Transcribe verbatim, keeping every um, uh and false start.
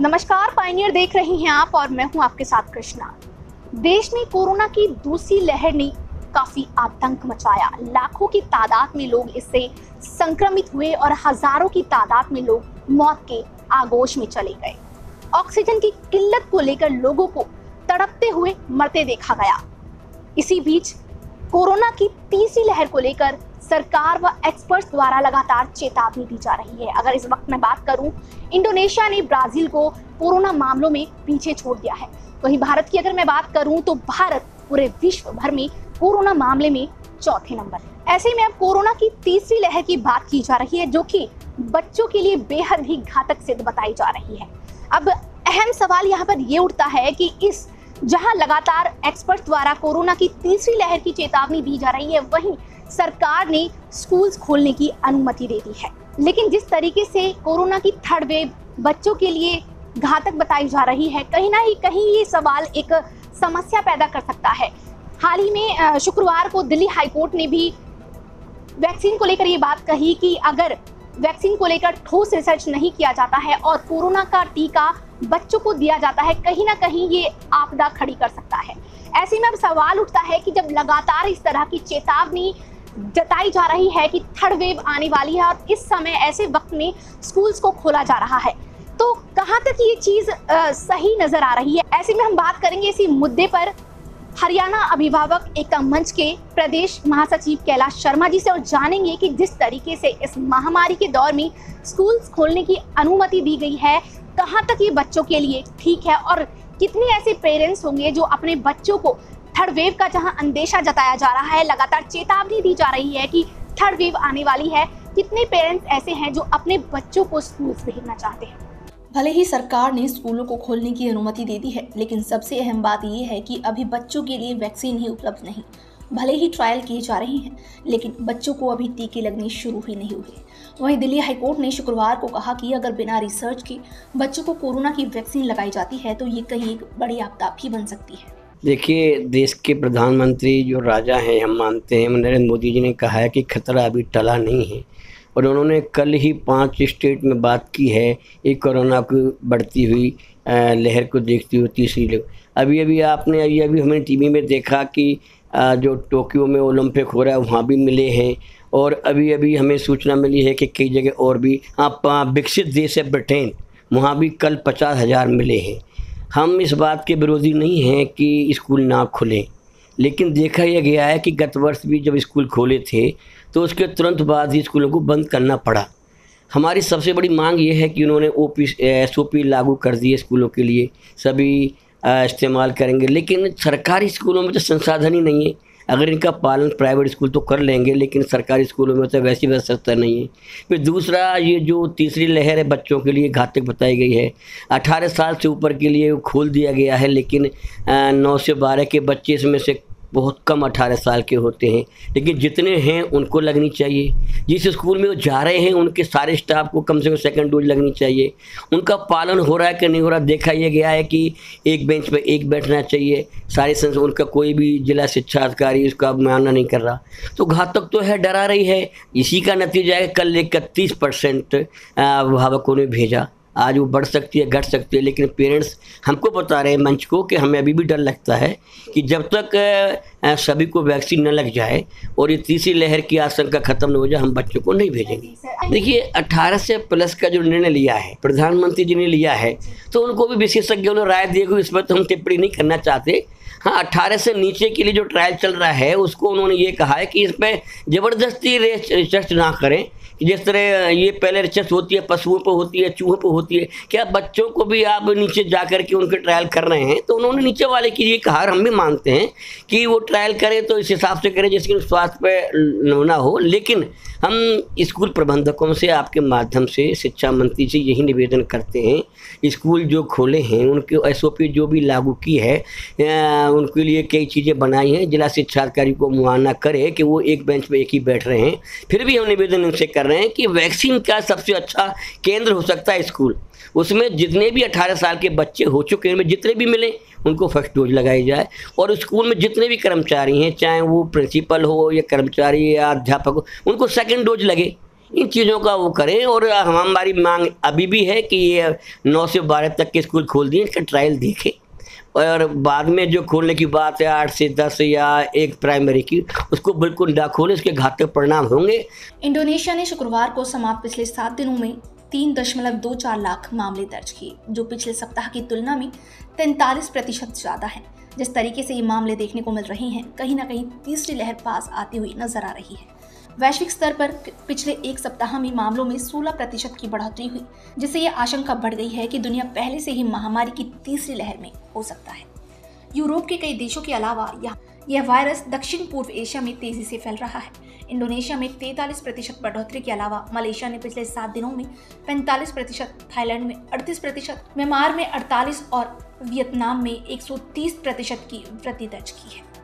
नमस्कार, पायनियर देख रही हैं आप और मैं हूं आपके साथ कृष्णा। देश में कोरोना की दूसरी लहर ने काफी आतंक मचाया। लाखों की तादाद में लोग इससे संक्रमित हुए और हजारों की तादाद में लोग मौत के आगोश में चले गए। ऑक्सीजन की किल्लत को लेकर लोगों को तड़पते हुए मरते देखा गया। इसी बीच कोरोना की तीसरी लहर को लेकर सरकार व एक्सपर्ट्स द्वारा लगातार चेतावनी दी जा रही है। अगर इस वक्त मैं बात करूं, इंडोनेशिया ने ब्राजील को कोरोना मामलों में पीछे छोड़ दिया है। वहीं भारत की अगर मैं बात करूं तो भारत पूरे विश्व भर में कोरोना मामले में चौथे नंबर। ऐसे में अब कोरोना की तीसरी लहर की बात की जा रही है, जो कि बच्चों के लिए बेहद ही घातक सिद्ध बताई जा रही है। अब अहम सवाल यहाँ पर ये उठता है कि इस जहां लगातार एक्सपर्ट द्वारा कोरोना की तीसरी लहर की चेतावनी दी जा रही है, वहीं सरकार ने स्कूल्स खोलने की अनुमति दे दी है। लेकिन जिस तरीके से कोरोना की थर्ड वेव बच्चों के लिए घातक बताई जा रही है, कहीं ना ही कहीं ये सवाल एक समस्या पैदा कर सकता है। हाल ही में शुक्रवार को दिल्ली हाईकोर्ट ने भी वैक्सीन को लेकर ये बात कही कि अगर वैक्सीन को लेकर ठोस रिसर्च नहीं किया जाता है और कोरोना का टीका बच्चों को दिया जाता है, कहीं ना कहीं ये आपदा खड़ी कर सकता है। ऐसे में अब सवाल उठता है कि जब लगातार इस तरह की चेतावनी जताई जा रही है कि थर्ड वेव आने वाली है और इस समय ऐसे वक्त में स्कूल्स को खोला जा रहा है, तो कहां तक ये चीज आ, सही नजर आ रही है। ऐसे में हम बात करेंगे इसी मुद्दे पर हरियाणा अभिभावक एकता मंच के प्रदेश महासचिव कैलाश शर्मा जी से और जानेंगे कि जिस तरीके से इस महामारी के दौर में स्कूल्स खोलने की अनुमति दी गई है, कहां तक ये बच्चों के लिए ठीक है और कितने ऐसे पेरेंट्स होंगे जो अपने बच्चों को थर्ड वेव का जहां अंदेशा जताया जा रहा है, लगातार चेतावनी दी जा रही है कि थर्ड वेव आने वाली है, कितने पेरेंट्स ऐसे हैं जो अपने बच्चों को स्कूल भेजना चाहते हैं। भले ही सरकार ने स्कूलों को खोलने की अनुमति दे दी है, लेकिन सबसे अहम बात यह है कि अभी बच्चों के लिए वैक्सीन ही उपलब्ध नहीं। भले ही ट्रायल किए जा रहे हैं, लेकिन बच्चों को अभी टीके लगने शुरू ही नहीं हुए। वहीं दिल्ली हाईकोर्ट ने शुक्रवार को कहा कि अगर बिना रिसर्च के बच्चों को कोरोना की वैक्सीन लगाई जाती है तो ये कहीं एक बड़ी आपदा भी बन सकती है। देखिए, देश के प्रधानमंत्री जो राजा हैं, हम मानते हैं, नरेंद्र मोदी जी ने कहा है कि खतरा अभी टला नहीं है और उन्होंने कल ही पांच स्टेट में बात की है एक कोरोना की बढ़ती हुई लहर को देखती हुई तीसरी लहर। अभी अभी आपने अभी अभी हमें टीवी में देखा कि जो टोक्यो में ओलंपिक हो रहा है वहाँ भी मिले हैं और अभी अभी हमें सूचना मिली है कि कई जगह और भी, आप विकसित देश है ब्रिटेन, वहाँ भी कल पचास हज़ार मिले हैं। हम इस बात के विरोधी नहीं हैं कि स्कूल ना खुलें, लेकिन देखा यह गया है कि गत वर्ष भी जब स्कूल खोले थे तो उसके तुरंत बाद ही स्कूलों को बंद करना पड़ा। हमारी सबसे बड़ी मांग ये है कि उन्होंने O P S O P लागू कर दिए स्कूलों के लिए, सभी इस्तेमाल करेंगे, लेकिन सरकारी स्कूलों में तो संसाधन ही नहीं है। अगर इनका पालन प्राइवेट स्कूल तो कर लेंगे, लेकिन सरकारी स्कूलों में तो वैसी व्यवस्था नहीं है। फिर दूसरा, ये जो तीसरी लहर है बच्चों के लिए घातक बताई गई है। अठारह साल से ऊपर के लिए खोल दिया गया है, लेकिन नौ से बारह के बच्चे इसमें से बहुत कम अठारह साल के होते हैं, लेकिन जितने हैं उनको लगनी चाहिए। जिस स्कूल में वो जा रहे हैं उनके सारे स्टाफ को कम से कम सेकंड डोज लगनी चाहिए। उनका पालन हो रहा है कि नहीं हो रहा, देखा यह गया है कि एक बेंच पे एक बैठना चाहिए, सारे संस्थान, उनका कोई भी जिला शिक्षा अधिकारी उसका मानना नहीं कर रहा, तो घातक तो है, डरा रही है। इसी का नतीजा है कल इकतीस परसेंट अभिभावकों ने भेजा। आज वो बढ़ सकती है, घट सकती है, लेकिन पेरेंट्स हमको बता रहे हैं मंच को कि हमें अभी भी डर लगता है कि जब तक सभी को वैक्सीन न लग जाए और ये तीसरी लहर की आशंका खत्म न हो जाए, हम बच्चों को नहीं भेजेंगे। देखिए, अठारह से प्लस का जो निर्णय लिया है प्रधानमंत्री जी ने लिया है, तो उनको भी विशेषज्ञों ने राय दी हुई, इस पर तो हम टिप्पणी नहीं करना चाहते। हाँ, अठारह से नीचे के लिए जो ट्रायल चल रहा है उसको उन्होंने ये कहा है कि इस पर ज़बरदस्ती रिसर्च ना करें। जिस तरह ये पहले रिसर्च होती है, पशुओं पर होती है, चूहों पर होती है, क्या बच्चों को भी आप नीचे जा कर के उनके ट्रायल कर रहे हैं? तो उन्होंने नीचे वाले की ये कहा, हम भी मानते हैं कि वो ट्रायल करें तो इस हिसाब से करें जिसकी स्वास्थ्य पे ना हो। लेकिन हम स्कूल प्रबंधकों से आपके माध्यम से शिक्षा मंत्री से यही निवेदन करते हैं, स्कूल जो खोले हैं उनके एस ओ पी जो भी लागू की है, उनके लिए कई चीज़ें बनाई हैं। जिला शिक्षा अधिकारी को मुआयना करे कि वो एक बेंच पे एक ही बैठ रहे हैं। फिर भी हम निवेदन उनसे कर रहे हैं कि वैक्सीन का सबसे अच्छा केंद्र हो सकता है स्कूल। उसमें जितने भी अठारह साल के बच्चे हो चुके हैं, जितने भी मिले उनको फर्स्ट डोज लगाई जाए और स्कूल में जितने भी कर्मचारी हैं, चाहे वो प्रिंसिपल हो या कर्मचारी या अध्यापक हो, उनको सेकंड डोज लगे। इन चीज़ों का वो करें। और हमारी मांग अभी भी है कि ये नौ से बारह तक के स्कूल खोल दिए, इसका ट्रायल देखें, और बाद में जो खोलने की बात है आठ से दस या एक प्राइमरी की, उसको बिल्कुल ना खोलें, इसके घातक परिणाम होंगे। इंडोनेशिया ने शुक्रवार को समाप्त पिछले सात दिनों में तीन दशमलव दो चार लाख मामले दर्ज किए, जो पिछले सप्ताह की तुलना में तैंतालीस प्रतिशत ज़्यादा है। जिस तरीके से ये मामले देखने को मिल रहे हैं, कहीं ना कहीं तीसरी लहर पास आती हुई नजर आ रही है। वैश्विक स्तर पर पिछले एक सप्ताह में मामलों में सोलह प्रतिशत की बढ़ोतरी हुई, जिससे ये आशंका बढ़ गई है कि दुनिया पहले से ही महामारी की तीसरी लहर में हो सकता है। यूरोप के कई देशों के अलावा यह यह वायरस दक्षिण पूर्व एशिया में तेजी से फैल रहा है। इंडोनेशिया में तैंतालीस प्रतिशत बढ़ोतरी के अलावा मलेशिया ने पिछले सात दिनों में पैंतालीस प्रतिशत, थाईलैंड में अड़तीस प्रतिशत, म्यांमार में अड़तालीस और वियतनाम में एक सौ तीस प्रतिशत की वृद्धि दर्ज की है।